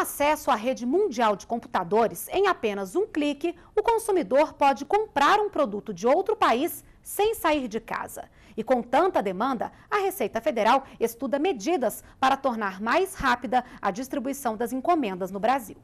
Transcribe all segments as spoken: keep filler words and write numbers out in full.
acesso à rede mundial de computadores, em apenas um clique, o consumidor pode comprar um produto de outro país sem sair de casa. E com tanta demanda, a Receita Federal estuda medidas para tornar mais rápida a distribuição das encomendas no Brasil.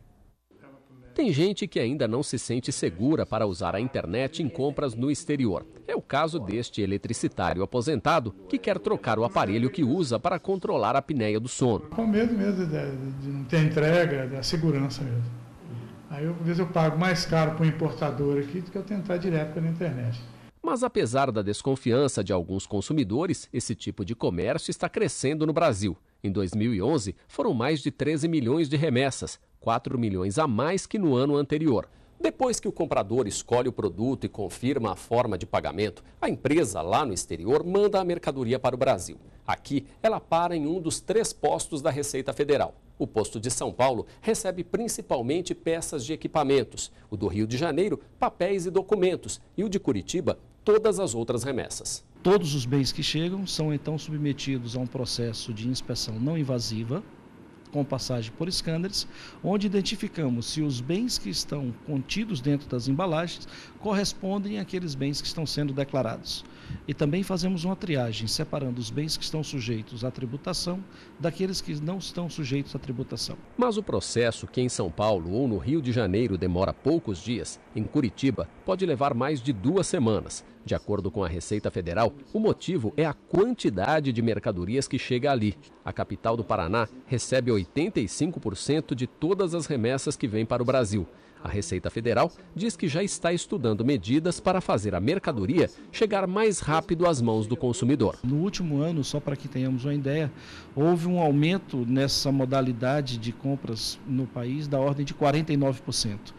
Tem gente que ainda não se sente segura para usar a internet em compras no exterior. É o caso deste eletricitário aposentado que quer trocar o aparelho que usa para controlar a apneia do sono. Com medo mesmo de, de não ter entrega, da segurança mesmo. Aí eu, às vezes eu pago mais caro para o importador aqui do que eu tentar direto pela internet. Mas apesar da desconfiança de alguns consumidores, esse tipo de comércio está crescendo no Brasil. Em dois mil e onze, foram mais de treze milhões de remessas, quatro milhões a mais que no ano anterior. Depois que o comprador escolhe o produto e confirma a forma de pagamento, a empresa lá no exterior manda a mercadoria para o Brasil. Aqui, ela para em um dos três postos da Receita Federal. O posto de São Paulo recebe principalmente peças de equipamentos. O do Rio de Janeiro, papéis e documentos. E o de Curitiba, todas as outras remessas. Todos os bens que chegam são então submetidos a um processo de inspeção não invasiva, com passagem por scanners, onde identificamos se os bens que estão contidos dentro das embalagens correspondem àqueles bens que estão sendo declarados. E também fazemos uma triagem, separando os bens que estão sujeitos à tributação daqueles que não estão sujeitos à tributação. Mas o processo, que em São Paulo ou no Rio de Janeiro demora poucos dias, em Curitiba pode levar mais de duas semanas. De acordo com a Receita Federal, o motivo é a quantidade de mercadorias que chega ali. A capital do Paraná recebe oitenta e cinco por cento de todas as remessas que vêm para o Brasil. A Receita Federal diz que já está estudando medidas para fazer a mercadoria chegar mais rápido às mãos do consumidor. No último ano, só para que tenhamos uma ideia, houve um aumento nessa modalidade de compras no país da ordem de quarenta e nove por cento.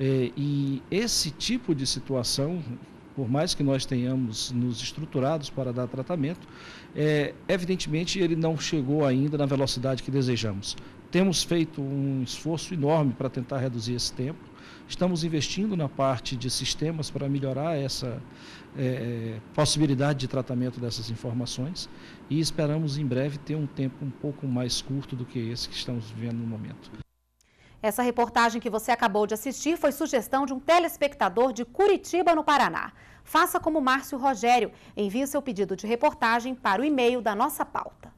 E esse tipo de situação, por mais que nós tenhamos nos estruturados para dar tratamento, é, evidentemente ele não chegou ainda na velocidade que desejamos. Temos feito um esforço enorme para tentar reduzir esse tempo. Estamos investindo na parte de sistemas para melhorar essa é, possibilidade de tratamento dessas informações e esperamos em breve ter um tempo um pouco mais curto do que esse que estamos vivendo no momento. Essa reportagem que você acabou de assistir foi sugestão de um telespectador de Curitiba, no Paraná. Faça como Márcio Rogério, envie seu pedido de reportagem para o e-mail da nossa pauta.